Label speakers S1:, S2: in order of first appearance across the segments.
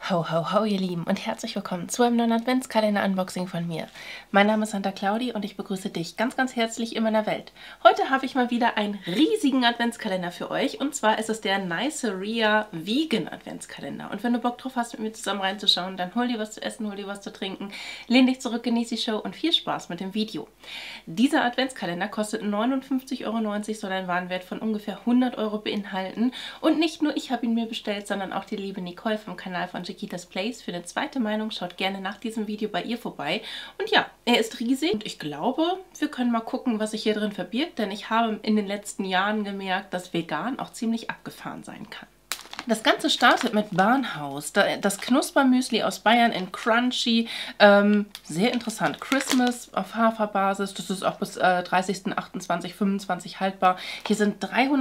S1: Ho, ho, ho, ihr Lieben und herzlich willkommen zu einem neuen Adventskalender-Unboxing von mir. Mein Name ist Santa Claudi und ich begrüße dich ganz, ganz herzlich in meiner Welt. Heute habe ich mal wieder einen riesigen Adventskalender für euch und zwar ist es der Niceria Vegan Adventskalender. Und wenn du Bock drauf hast, mit mir zusammen reinzuschauen, dann hol dir was zu essen, hol dir was zu trinken, lehn dich zurück, genieß die Show und viel Spaß mit dem Video. Dieser Adventskalender kostet 59,90 €, soll einen Warenwert von ungefähr 100 € beinhalten. Und nicht nur ich habe ihn mir bestellt, sondern auch die liebe Nicole vom Kanal von Chiquitas Place. Für eine zweite Meinung schaut gerne nach diesem Video bei ihr vorbei. Und ja, er ist riesig und ich glaube, wir können mal gucken, was sich hier drin verbirgt, denn ich habe in den letzten Jahren gemerkt, dass vegan auch ziemlich abgefahren sein kann. Das Ganze startet mit Barnhaus, das Knuspermüsli aus Bayern in Crunchy, sehr interessant, Christmas auf Haferbasis, das ist auch bis 30.08.2025 haltbar. Hier sind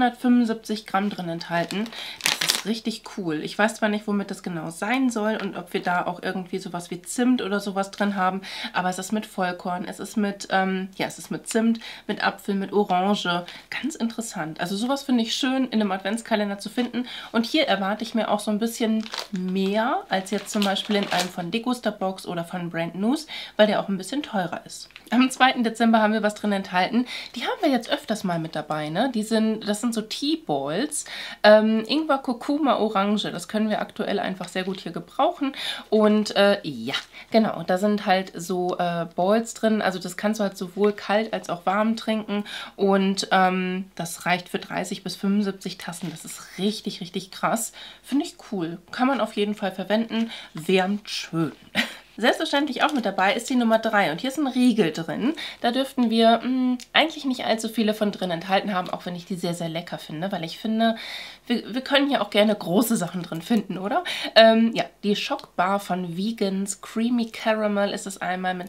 S1: 375 Gramm drin enthalten, das ist richtig cool. Ich weiß zwar nicht, womit das genau sein soll und ob wir da auch irgendwie sowas wie Zimt oder sowas drin haben, aber es ist mit Vollkorn, es ist mit, es ist mit Zimt, mit Apfel, mit Orange, ganz interessant. Also sowas finde ich schön in einem Adventskalender zu finden und hier erwarte ich mir auch so ein bisschen mehr als jetzt zum Beispiel in einem von Degusta-Box oder von Brand News, weil der auch ein bisschen teurer ist. Am 2. Dezember haben wir was drin enthalten. Die haben wir jetzt öfters mal mit dabei, ne? Das sind so Tea-Balls. Ingwer, Kurkuma, Orange. Das können wir aktuell einfach sehr gut hier gebrauchen. Und ja, genau, da sind halt so Balls drin. Also das kannst du halt sowohl kalt als auch warm trinken. Und das reicht für 30 bis 75 Tassen. Das ist richtig, richtig krass. Finde ich cool. Kann man auf jeden Fall verwenden. Wärmt schön. Selbstverständlich auch mit dabei ist die Nummer 3 und hier ist ein Riegel drin. Da dürften wir eigentlich nicht allzu viele von drin enthalten haben, auch wenn ich die sehr, sehr lecker finde, weil ich finde, wir können hier auch gerne große Sachen drin finden, oder? Ja, die Schockbar von Vegans Creamy Caramel ist es einmal mit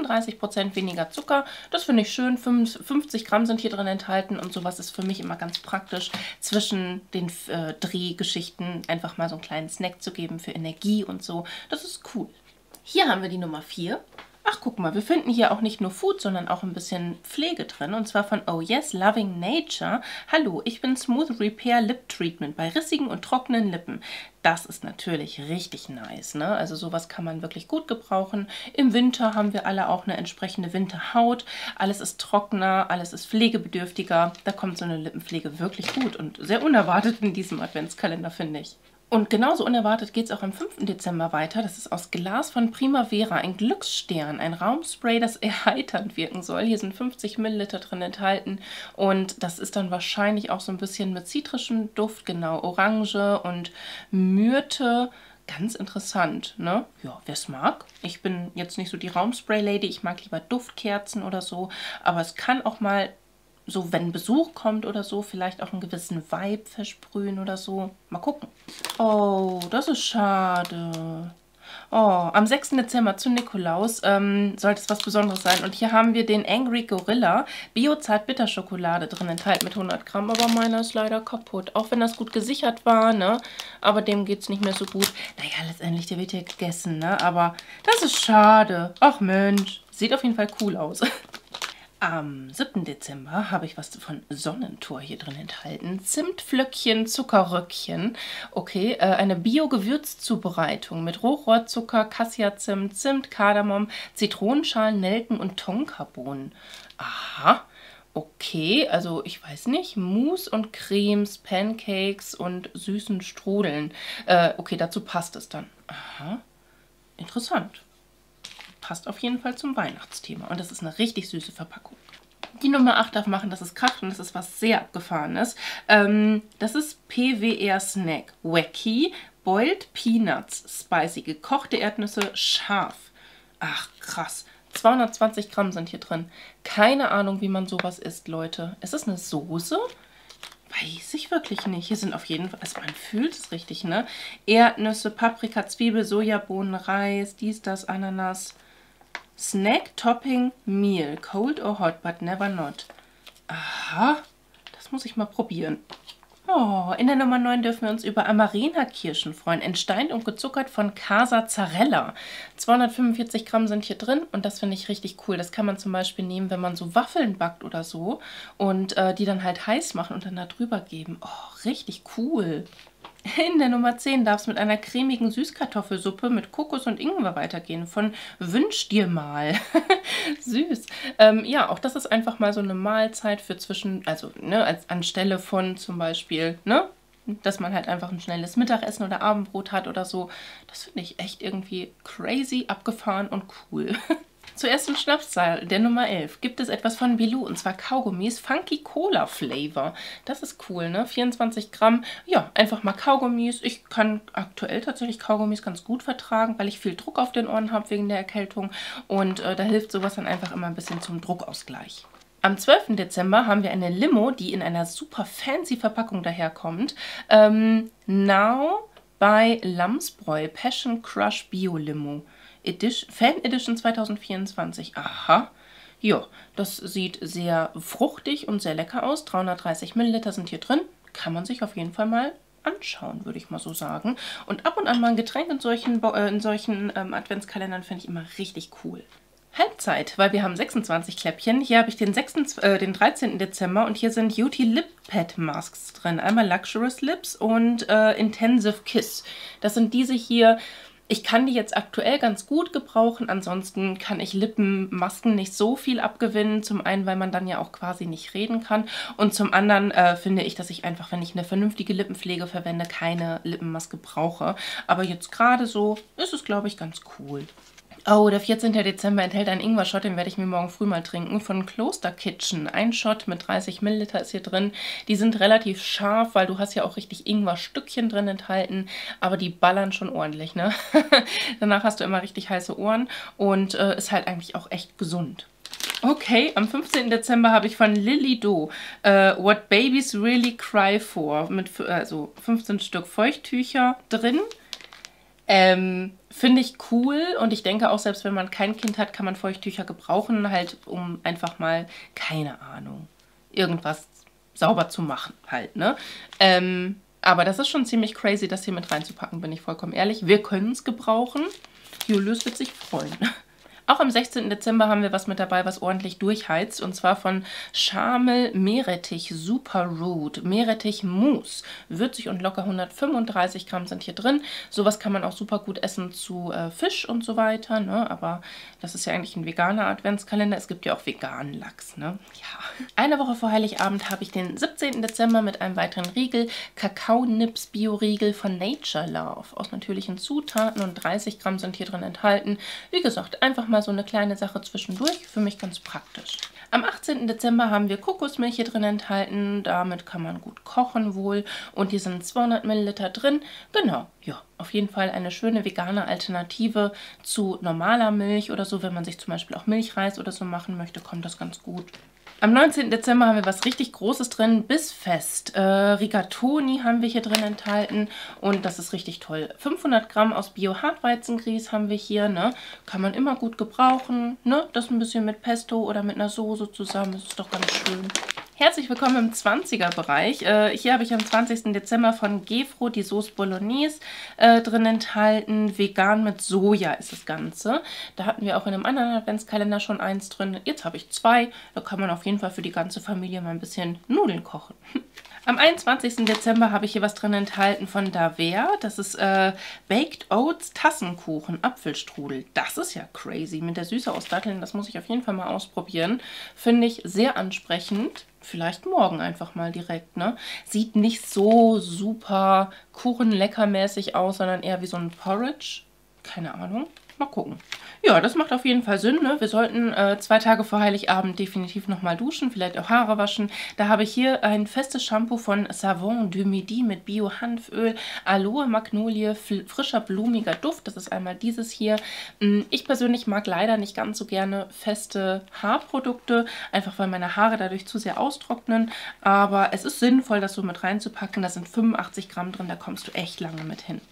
S1: 35% weniger Zucker. Das finde ich schön, 50 Gramm sind hier drin enthalten und sowas ist für mich immer ganz praktisch, zwischen den Drehgeschichten einfach mal so einen kleinen Snack zu geben für Energie und so. Das ist cool. Hier haben wir die Nummer 4. Ach, guck mal, wir finden hier auch nicht nur Food, sondern auch ein bisschen Pflege drin. Und zwar von Oh Yes Loving Nature. Hallo, ich bin Smooth Repair Lip Treatment bei rissigen und trockenen Lippen. Das ist natürlich richtig nice, ne? Also sowas kann man wirklich gut gebrauchen. Im Winter haben wir alle auch eine entsprechende Winterhaut. Alles ist trockener, alles ist pflegebedürftiger. Da kommt so eine Lippenpflege wirklich gut und sehr unerwartet in diesem Adventskalender, finde ich. Und genauso unerwartet geht es auch am 5. Dezember weiter. Das ist aus Glas von Primavera, ein Glücksstern, ein Raumspray, das erheiternd wirken soll. Hier sind 50 Milliliter drin enthalten und das ist dann wahrscheinlich auch so ein bisschen mit zitrischem Duft, genau, Orange und Myrte. Ganz interessant, ne? Ja, wer es mag. Ich bin jetzt nicht so die Raumspray-Lady, ich mag lieber Duftkerzen oder so, aber es kann auch mal so, wenn Besuch kommt oder so, vielleicht auch einen gewissen Vibe versprühen oder so. Mal gucken. Oh, das ist schade. Oh, am 6. Dezember zu Nikolaus sollte es was Besonderes sein. Und hier haben wir den Angry Gorilla Bio-Zart-Bitter-Schokolade drin enthalten mit 100 Gramm. Aber meiner ist leider kaputt. Auch wenn das gut gesichert war, ne? Aber dem geht es nicht mehr so gut. Naja, letztendlich, der wird ja gegessen, ne? Aber das ist schade. Ach Mensch, sieht auf jeden Fall cool aus. Am 7. Dezember habe ich was von Sonnentor hier drin enthalten. Zimtflöckchen, Zuckerröckchen. Okay, eine Bio-Gewürzzubereitung mit Rohrohrzucker, Cassiazimt, Zimt, Kardamom, Zitronenschalen, Nelken und Tonkabohnen. Aha, okay, also ich weiß nicht, Mousse und Cremes, Pancakes und süßen Strudeln. Okay, dazu passt es dann. Aha, interessant. Passt auf jeden Fall zum Weihnachtsthema. Und das ist eine richtig süße Verpackung. Die Nummer 8 darf machen, dass es kracht und das ist was sehr Abgefahrenes. Das ist PWR Snack. Wacky Boiled Peanuts Spicy. Gekochte Erdnüsse scharf. Ach, krass. 220 Gramm sind hier drin. Keine Ahnung, wie man sowas isst, Leute. Ist das eine Soße? Weiß ich wirklich nicht. Hier sind auf jeden Fall, also man fühlt es richtig, ne? Erdnüsse, Paprika, Zwiebel, Sojabohnen, Reis, dies, das, Ananas. Snack Topping Meal. Cold or hot, but never not. Aha, das muss ich mal probieren. Oh, in der Nummer 9 dürfen wir uns über Amarena-Kirschen freuen. Entsteint und gezuckert von Casa Zarella. 245 Gramm sind hier drin und das finde ich richtig cool. Das kann man zum Beispiel nehmen, wenn man so Waffeln backt oder so und die dann halt heiß machen und dann da drüber geben. Oh, richtig cool. In der Nummer 10 darf es mit einer cremigen Süßkartoffelsuppe mit Kokos und Ingwer weitergehen von Wünsch dir mal. Süß. Ja, auch das ist einfach mal so eine Mahlzeit für also ne, anstelle von zum Beispiel, ne, dass man halt einfach ein schnelles Mittagessen oder Abendbrot hat oder so. Das finde ich echt irgendwie crazy, abgefahren und cool. Zuerst im Schnapszahl, der Nummer 11, gibt es etwas von Bilou, und zwar Kaugummis Funky Cola Flavor. Das ist cool, ne? 24 Gramm. Ja, einfach mal Kaugummis. Ich kann aktuell tatsächlich Kaugummis ganz gut vertragen, weil ich viel Druck auf den Ohren habe wegen der Erkältung. Und da hilft sowas dann einfach immer ein bisschen zum Druckausgleich. Am 12. Dezember haben wir eine Limo, die in einer super fancy Verpackung daherkommt. Now by Lamsbräu Passion Crush Bio Limo. Fan Edition 2024. Aha. Ja, das sieht sehr fruchtig und sehr lecker aus. 330 Milliliter sind hier drin. Kann man sich auf jeden Fall mal anschauen, würde ich mal so sagen. Und ab und an mal ein Getränk in solchen Adventskalendern finde ich immer richtig cool. Halbzeit, weil wir haben 26 Kläppchen. Hier habe ich den 13. Dezember und hier sind Beauty Lip Pad Masks drin. Einmal Luxurious Lips und Intensive Kiss. Das sind diese hier. Ich kann die jetzt aktuell ganz gut gebrauchen, ansonsten kann ich Lippenmasken nicht so viel abgewinnen. Zum einen, weil man dann ja auch quasi nicht reden kann, und zum anderen finde ich, dass ich einfach, wenn ich eine vernünftige Lippenpflege verwende, keine Lippenmaske brauche. Aber jetzt gerade so ist es, glaube ich, ganz cool. Oh, der 14. Dezember enthält einen Ingwer-Shot, den werde ich mir morgen früh mal trinken, von Kloster Kitchen. Ein Shot mit 30 Milliliter ist hier drin. Die sind relativ scharf, weil du hast ja auch richtig Ingwer-Stückchen drin enthalten, aber die ballern schon ordentlich, ne? Danach hast du immer richtig heiße Ohren und ist halt eigentlich auch echt gesund. Okay, am 15. Dezember habe ich von Lily Do What Babies Really Cry For mit 15 Stück Feuchttücher drin. Finde ich cool, und ich denke auch, selbst wenn man kein Kind hat, kann man Feuchttücher gebrauchen, halt um einfach mal, keine Ahnung, irgendwas sauber zu machen halt, ne? Aber das ist schon ziemlich crazy, das hier mit reinzupacken, bin ich vollkommen ehrlich. Wir können es gebrauchen. Julius wird sich freuen. Auch am 16. Dezember haben wir was mit dabei, was ordentlich durchheizt, und zwar von Charmel Meerrettich Super Root Meerrettich Mousse. Würzig und locker, 135 Gramm sind hier drin. Sowas kann man auch super gut essen zu Fisch und so weiter, ne? Aber das ist ja eigentlich ein veganer Adventskalender. Es gibt ja auch veganen Lachs, ne? Ja. Eine Woche vor Heiligabend habe ich den 17. Dezember mit einem weiteren Riegel. Kakao-Nips Bio-Riegel von Nature Love. Aus natürlichen Zutaten, und 30 Gramm sind hier drin enthalten. Wie gesagt, einfach mal so eine kleine Sache zwischendurch. Für mich ganz praktisch. Am 18. Dezember haben wir Kokosmilch hier drin enthalten. Damit kann man gut kochen wohl. Und hier sind 200 Milliliter drin. Genau, ja. Auf jeden Fall eine schöne vegane Alternative zu normaler Milch oder so. Wenn man sich zum Beispiel auch Milchreis oder so machen möchte, kommt das ganz gut. Am 19. Dezember haben wir was richtig Großes drin, Bissfest. Rigatoni haben wir hier drin enthalten, und das ist richtig toll. 500 Gramm aus Bio-Hartweizengrieß haben wir hier, ne? Kann man immer gut gebrauchen, ne? Das ein bisschen mit Pesto oder mit einer Soße zusammen, das ist doch ganz schön. Herzlich willkommen im 20er-Bereich. Hier habe ich am 20. Dezember von Gefro die Sauce Bolognese drin enthalten. Vegan mit Soja ist das Ganze. Da hatten wir auch in einem anderen Adventskalender schon eins drin. Jetzt habe ich zwei. Da kann man auf jeden Fall für die ganze Familie mal ein bisschen Nudeln kochen. Am 21. Dezember habe ich hier was drin enthalten von Daver. Das ist Baked Oats Tassenkuchen Apfelstrudel. Das ist ja crazy. Mit der Süße aus Datteln, das muss ich auf jeden Fall mal ausprobieren. Finde ich sehr ansprechend. Vielleicht morgen einfach mal direkt, ne? Sieht nicht so super kuchenleckermäßig aus, sondern eher wie so ein Porridge. Keine Ahnung. Mal gucken. Ja, das macht auf jeden Fall Sinn, ne? Wir sollten 2 Tage vor Heiligabend definitiv nochmal duschen, vielleicht auch Haare waschen. Da habe ich hier ein festes Shampoo von Savon de Midi mit Bio-Hanföl, Aloe, Magnolie, frischer, blumiger Duft. Das ist einmal dieses hier. Ich persönlich mag leider nicht ganz so gerne feste Haarprodukte, einfach weil meine Haare dadurch zu sehr austrocknen. Aber es ist sinnvoll, das so mit reinzupacken. Da sind 85 Gramm drin, da kommst du echt lange mit hin.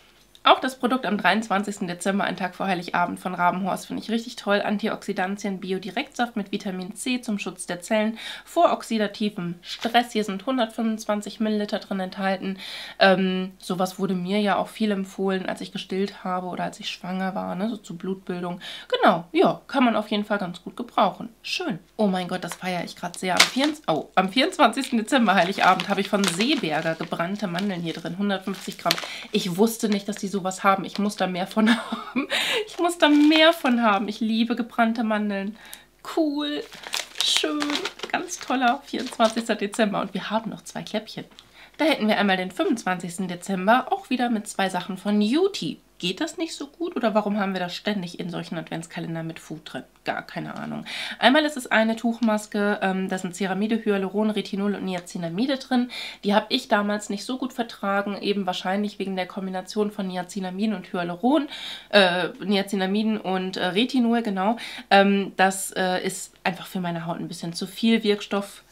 S1: Auch das Produkt am 23. Dezember, ein Tag vor Heiligabend von Rabenhorst, finde ich richtig toll. Antioxidantien Bio-Direktsaft mit Vitamin C zum Schutz der Zellen vor oxidativem Stress. Hier sind 125 Milliliter drin enthalten. Sowas wurde mir ja auch viel empfohlen, als ich gestillt habe oder als ich schwanger war, ne? So zur Blutbildung. Genau, ja, kann man auf jeden Fall ganz gut gebrauchen. Schön. Oh mein Gott, das feiere ich gerade sehr. Am 24. Dezember, Heiligabend, habe ich von Seeberger gebrannte Mandeln hier drin. 150 Gramm. Ich wusste nicht, dass die sowas haben. Ich muss da mehr von haben. Ich muss da mehr von haben. Ich liebe gebrannte Mandeln. Cool. Schön. Ganz toller 24. Dezember. Und wir haben noch 2 Kläppchen. Da hätten wir einmal den 25. Dezember, auch wieder mit 2 Sachen von Newty. Geht das nicht so gut oder warum haben wir das ständig in solchen Adventskalendern mit Food drin? Gar keine Ahnung. Einmal ist es eine Tuchmaske, da sind Ceramide, Hyaluron, Retinol und Niacinamide drin. Die habe ich damals nicht so gut vertragen, eben wahrscheinlich wegen der Kombination von Niacinamiden und Hyaluron, Niacinamiden und Retinol, genau. Das ist einfach für meine Haut ein bisschen zu viel Wirkstoff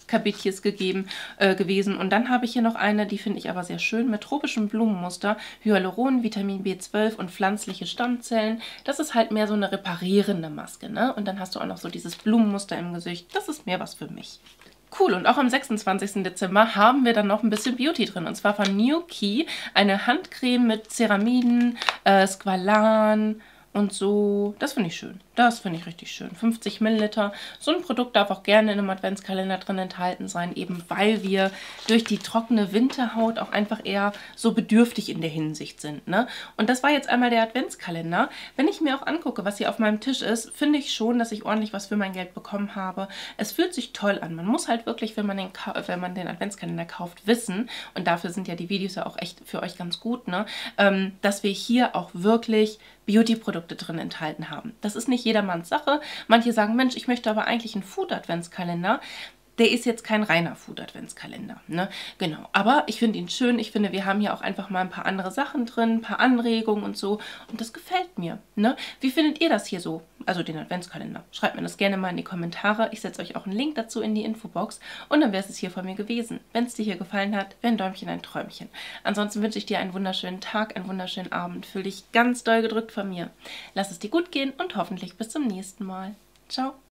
S1: gewesen. Und dann habe ich hier noch eine, die finde ich aber sehr schön, mit tropischem Blumenmuster, Hyaluron, Vitamin B12 und pflanzliche Stammzellen. Das ist halt mehr so eine reparierende Maske, ne? Und dann hast du auch noch so dieses Blumenmuster im Gesicht. Das ist mehr was für mich. Cool, und auch am 26. Dezember haben wir dann noch ein bisschen Beauty drin. Und zwar von New-Key eine Handcreme mit Ceramiden, Squalan und so. Das finde ich schön. Das finde ich richtig schön. 50 Milliliter. So ein Produkt darf auch gerne in einem Adventskalender drin enthalten sein, eben weil wir durch die trockene Winterhaut auch einfach eher so bedürftig in der Hinsicht sind, ne? Und das war jetzt einmal der Adventskalender. Wenn ich mir auch angucke, was hier auf meinem Tisch ist, finde ich schon, dass ich ordentlich was für mein Geld bekommen habe. Es fühlt sich toll an. Man muss halt wirklich, wenn man den Adventskalender kauft, wissen, und dafür sind ja die Videos ja auch echt für euch ganz gut, ne? Dass wir hier auch wirklich Beauty-Produkte drin enthalten haben. Das ist nicht jedermanns Sache. Manche sagen, Mensch, ich möchte aber eigentlich einen Food-Adventskalender. Der ist jetzt kein reiner Food-Adventskalender, ne? Genau, aber ich finde ihn schön. Ich finde, wir haben hier auch einfach mal ein paar andere Sachen drin, ein paar Anregungen und so. Und das gefällt mir, ne? Wie findet ihr das hier so? Also den Adventskalender. Schreibt mir das gerne mal in die Kommentare. Ich setze euch auch einen Link dazu in die Infobox. Und dann wäre es hier von mir gewesen. Wenn es dir hier gefallen hat, wäre ein Däumchen ein Träumchen. Ansonsten wünsche ich dir einen wunderschönen Tag, einen wunderschönen Abend. Fühl dich ganz doll gedrückt von mir. Lass es dir gut gehen und hoffentlich bis zum nächsten Mal. Ciao.